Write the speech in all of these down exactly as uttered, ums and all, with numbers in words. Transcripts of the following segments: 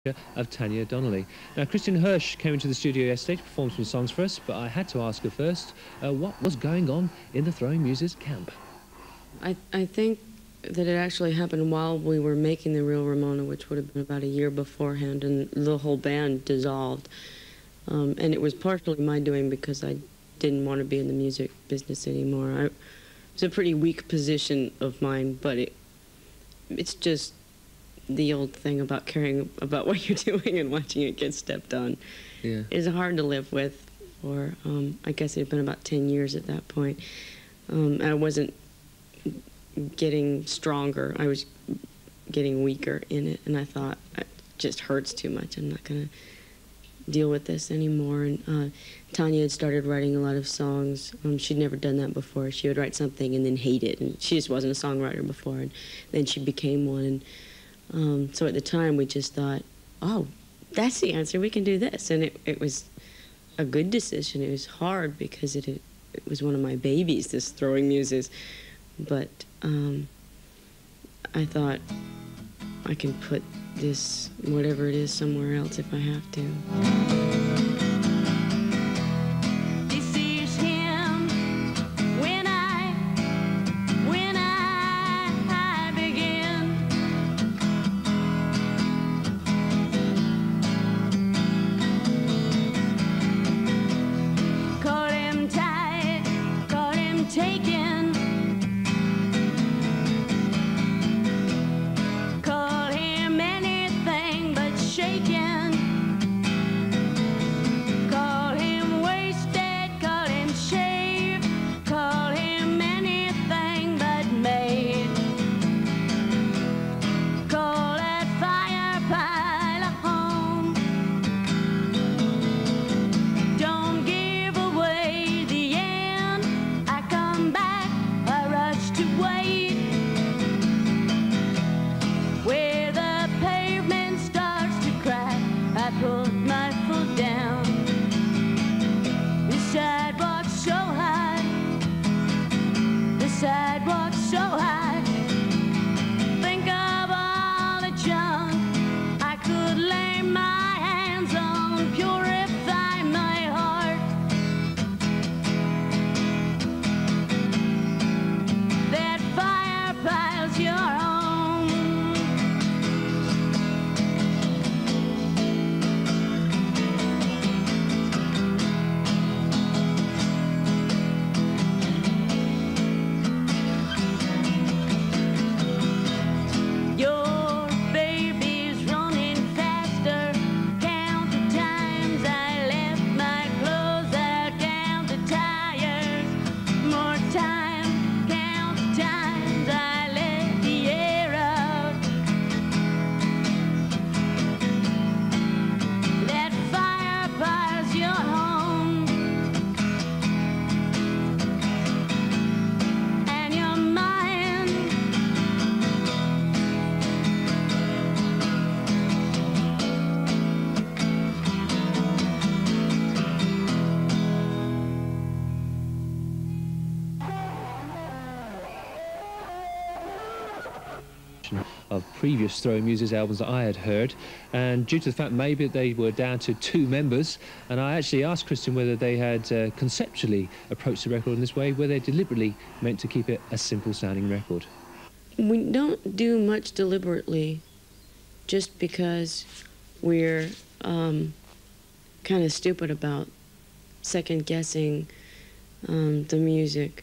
of Tanya Donnelly. Now, Christian Hirsch came into the studio yesterday to perform some songs for us, but I had to ask her first, uh, what was going on in the Throwing Muses camp? I, I think that it actually happened while we were making The Real Ramona, which would have been about a year beforehand, and the whole band dissolved. Um, and it was partially my doing because I didn't want to be in the music business anymore. I, it was a pretty weak position of mine, but it, it's just the old thing about caring about what you're doing and watching it get stepped on. Yeah. It's hard to live with for, um, I guess it had been about ten years at that point. Um, I wasn't getting stronger. I was getting weaker in it, and I thought, it just hurts too much. I'm not going to deal with this anymore. And uh, Tanya had started writing a lot of songs. Um, she'd never done that before. She would write something and then hate it, and she just wasn't a songwriter before, and then she became one. And um, so at the time, we just thought, oh, that's the answer. We can do this. And it, it was a good decision. It was hard because it, it was one of my babies, this Throwing Muses. But um, I thought I can put this, whatever it is, somewhere else if I have to. Of previous Throwing Muses albums that I had heard, and due to the fact maybe they were down to two members, and I actually asked Christian whether they had uh, conceptually approached the record in this way, where they deliberately meant to keep it a simple sounding record. We don't do much deliberately just because we're um, kind of stupid about second guessing um, the music.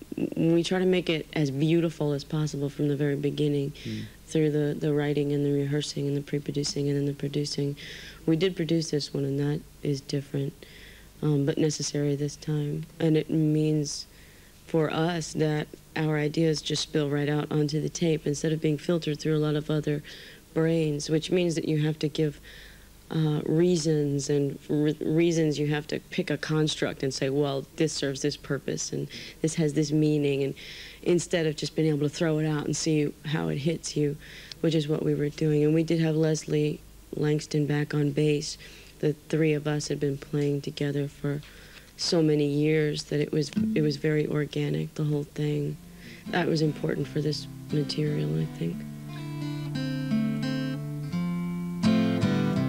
We try to make it as beautiful as possible from the very beginning, mm. through the, the writing and the rehearsing and the pre-producing and then the producing. We did produce this one, and that is different, um, but necessary this time. And it means for us that our ideas just spill right out onto the tape instead of being filtered through a lot of other brains, which means that you have to give Uh, reasons, and for re reasons you have to pick a construct and say, well, this serves this purpose and this has this meaning, and instead of just being able to throw it out and see how it hits you, which is what we were doing. And we did have Leslie Langston back on bass. The three of us had been playing together for so many years that it was it was very organic, the whole thing. That was important for this material, I think.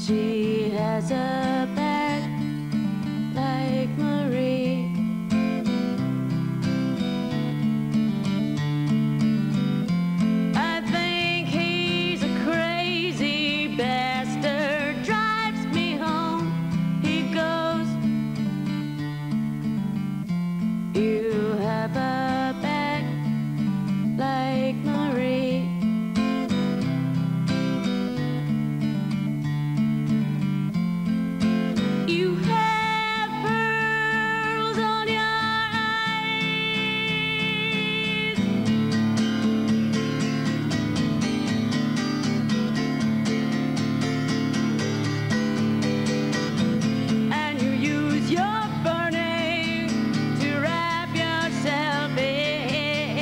She has a back like Marie. I think he's a crazy bastard. Drives me home. He goes, you have a back like Marie. You have pearls on your eyes, and you use your burning to wrap yourself in,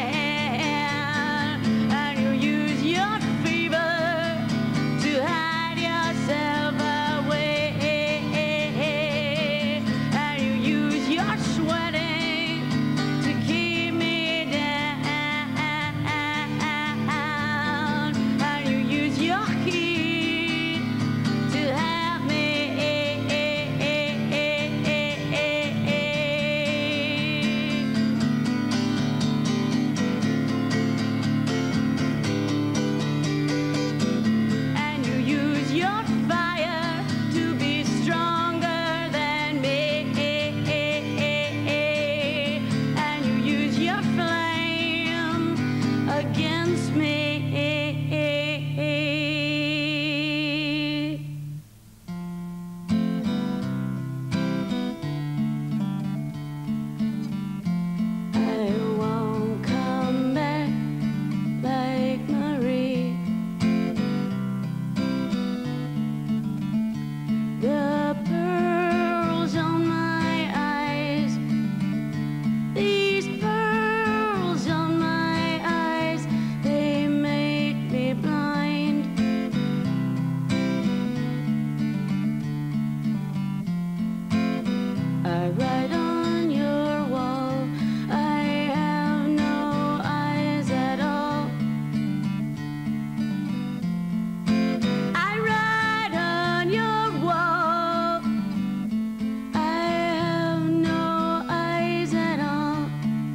and you use your fever to hide yourself away, and you use your sweating to keep me down, and you use your heat to have me. And you use your fire to be stronger than me, and you use your flame against me. I won't come back like Marie. The pearls on my eyes, these pearls on my eyes, they make me blind. I write on your wall, I have no eyes at all. I write on your wall, I have no eyes at all.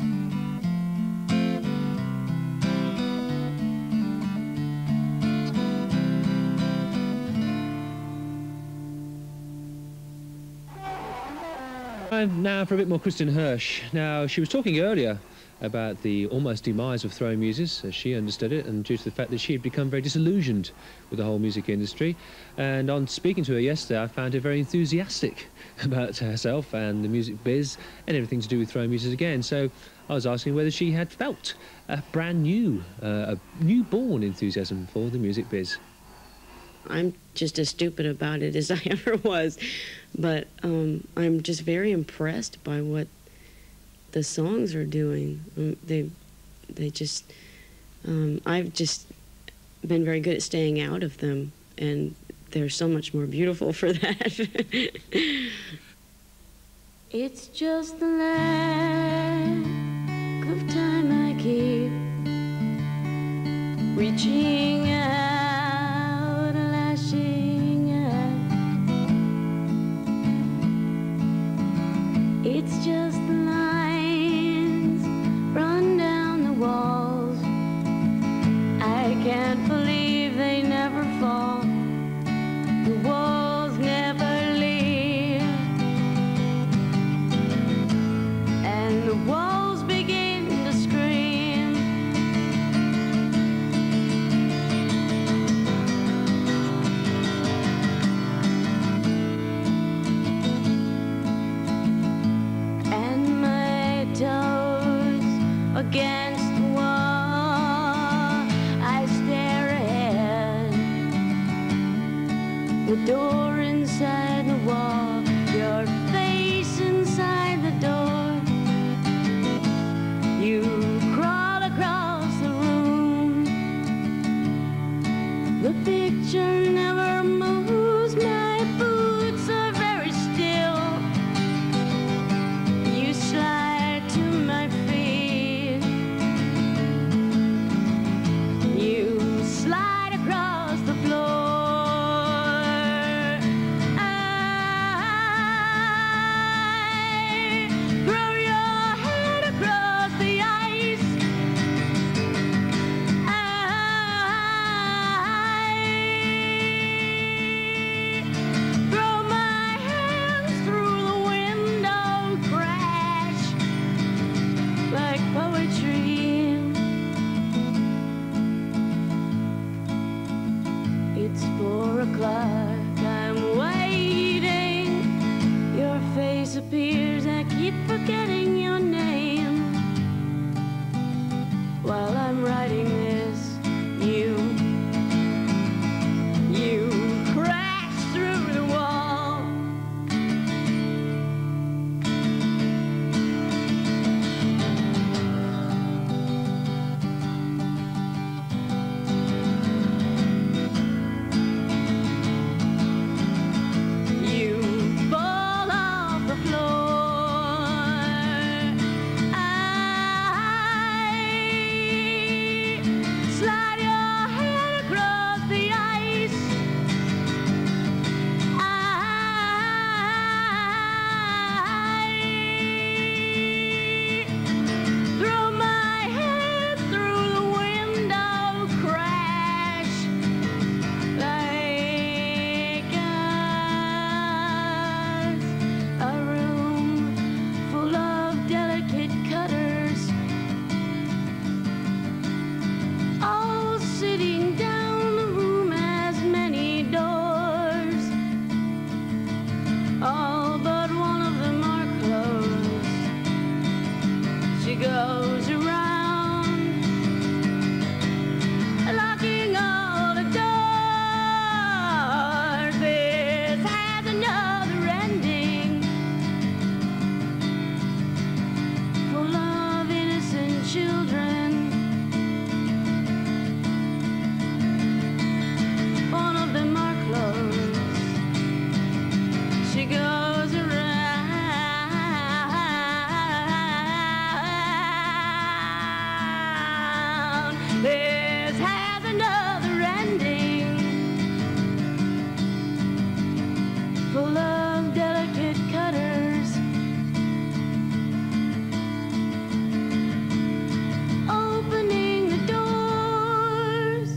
And now for a bit more Kristin Hersh. Now, she was talking earlier about the almost demise of throwing muses, as she understood it, and due to the fact that she had become very disillusioned with the whole music industry. And on speaking to her yesterday, I found her very enthusiastic about herself and the music biz and everything to do with throwing muses again. So I was asking whether she had felt a brand new, uh, a newborn enthusiasm for the music biz. I'm just as stupid about it as I ever was, but um, I'm just very impressed by what the songs are doing. Um, they, they just, um, I've just been very good at staying out of them, and they're so much more beautiful for that. It's just the lack of time I keep reaching out, lashing out. It's just the lines run down the walls. I can't believe they never fall. The walls never leave, and the walls begin to scream. And my toes against the wall, I stare ahead. The door inside the wall, your face inside the door. You crawl across the room. The picture never moves. My boots are very still. You slide to my feet. You slide across the floor. It's four o'clock, I'm waiting. Your face appears, I keep forgetting your name. While I'm writing this, you, you crash through the wall. You fall off the floor. I slide your head across the ice. I throw my head through the window, crash like us. A room full of delicate cutters, all sitting down. The room has many doors, all but one of them are closed. She goes around, locking all the doors. This has another ending, full of innocent children. One of them are closed. She goes around. This has another ending, full of delicate cutters, opening the doors.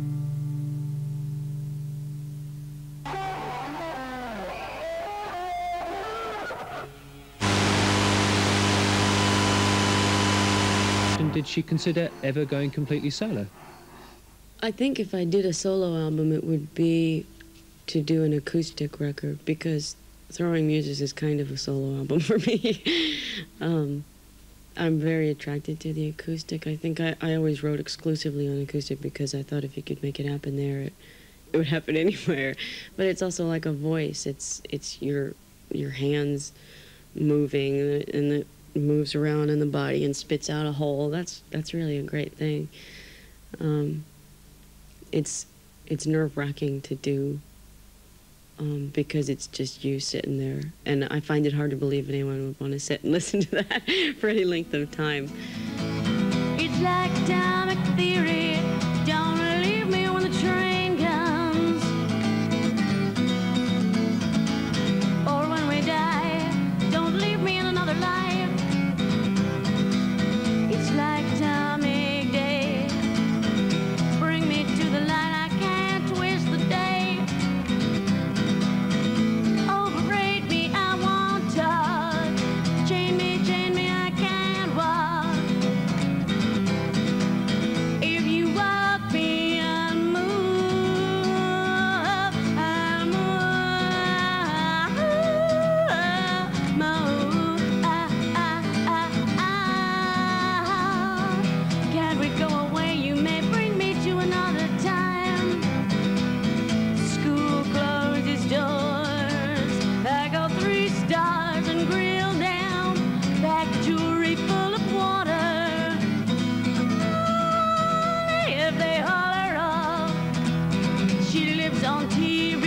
And did she consider ever going completely solo? I think if I did a solo album, it would be to do an acoustic record, because Throwing Muses is kind of a solo album for me. um, I'm very attracted to the acoustic. I think I, I always wrote exclusively on acoustic because I thought if you could make it happen there, it, it would happen anywhere. But it's also like a voice. It's it's your your hands moving, and it moves around in the body and spits out a hole. That's that's really a great thing. Um, it's it's nerve-wracking to do, um, because it's just you sitting there, and I find it hard to believe anyone would want to sit and listen to that for any length of time. It's like atomic theory. Don't leave me when the train comes, or when we die. Don't leave me in another life. It's like atomic day. Bring me to the light. I can't twist the day. Overrate me, I won't touch. Chain me, chain me, I can't walk. If you walk me, I'll move. I'll move. Move. Ah, ah, ah, ah. Can't we go away? You may bring me to another time. School closes doors. I go three stars and grill down. Back jewelry full of water. If they haul her off, she lives on T V.